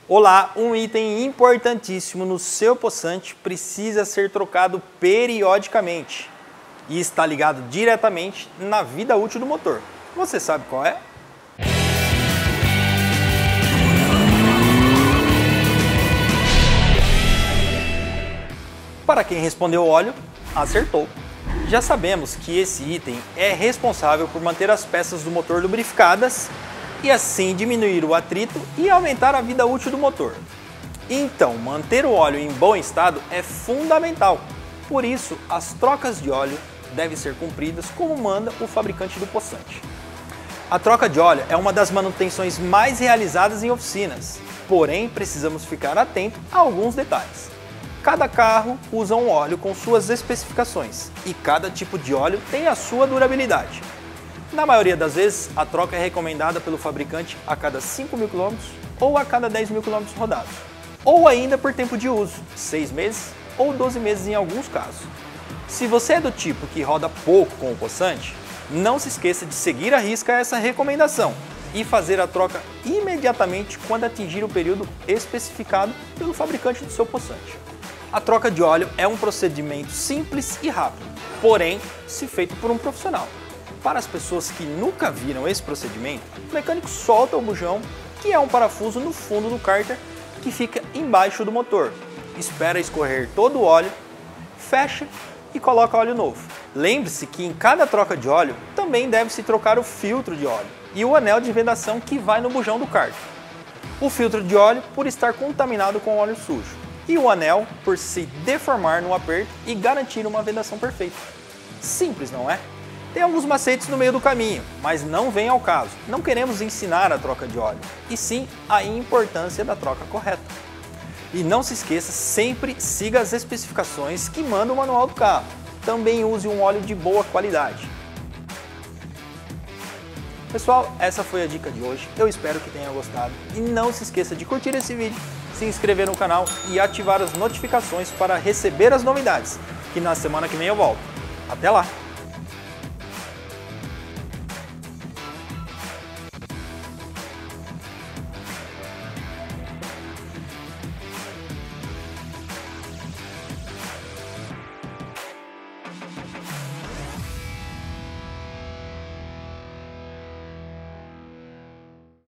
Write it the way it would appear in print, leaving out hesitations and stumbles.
Olá, um item importantíssimo no seu poçante precisa ser trocado periodicamente e está ligado diretamente na vida útil do motor. Você sabe qual é? Para quem respondeu óleo, acertou. Já sabemos que esse item é responsável por manter as peças do motor lubrificadas e assim diminuir o atrito e aumentar a vida útil do motor. Então, manter o óleo em bom estado é fundamental. Por isso, as trocas de óleo devem ser cumpridas como manda o fabricante do poçante. A troca de óleo é uma das manutenções mais realizadas em oficinas, porém precisamos ficar atento a alguns detalhes. Cada carro usa um óleo com suas especificações e cada tipo de óleo tem a sua durabilidade. Na maioria das vezes, a troca é recomendada pelo fabricante a cada 5.000 km ou a cada 10.000 km rodados, ou ainda por tempo de uso, 6 meses ou 12 meses em alguns casos. Se você é do tipo que roda pouco com o poçante, não se esqueça de seguir à risca essa recomendação e fazer a troca imediatamente quando atingir o período especificado pelo fabricante do seu poçante. A troca de óleo é um procedimento simples e rápido, porém, se feito por um profissional. Para as pessoas que nunca viram esse procedimento, o mecânico solta o bujão, que é um parafuso no fundo do cárter que fica embaixo do motor. Espera escorrer todo o óleo, fecha e coloca óleo novo. Lembre-se que em cada troca de óleo também deve-se trocar o filtro de óleo e o anel de vedação que vai no bujão do cárter. O filtro de óleo por estar contaminado com óleo sujo e o anel por se deformar no aperto e garantir uma vedação perfeita. Simples, não é? Tem alguns macetes no meio do caminho, mas não vem ao caso. Não queremos ensinar a troca de óleo, e sim a importância da troca correta. E não se esqueça, sempre siga as especificações que manda o manual do carro. Também use um óleo de boa qualidade. Pessoal, essa foi a dica de hoje. Eu espero que tenha gostado. E não se esqueça de curtir esse vídeo, se inscrever no canal e ativar as notificações para receber as novidades, que na semana que vem eu volto. Até lá!